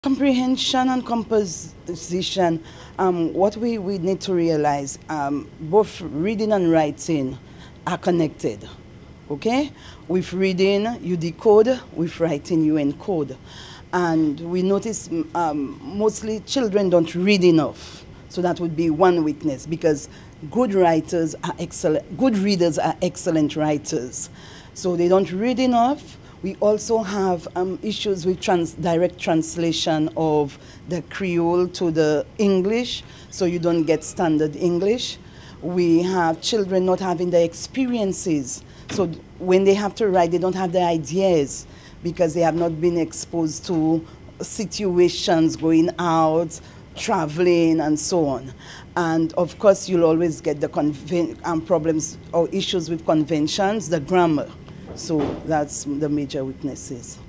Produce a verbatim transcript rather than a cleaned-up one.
Comprehension and composition, um, what we, we need to realize, um, both reading and writing are connected, okay? With reading, you decode, with writing, you encode. And we notice um, mostly children don't read enough. So that would be one weakness, because good writers are excellent, good readers are excellent writers. So they don't read enough. We also have um, issues with trans direct translation of the Creole to the English, so you don't get standard English. We have children not having the experiences, so when they have to write, they don't have the ideas because they have not been exposed to situations, going out, traveling, and so on. And of course, you'll always get the conven um, problems or issues with conventions, the grammar. So that's the major weaknesses.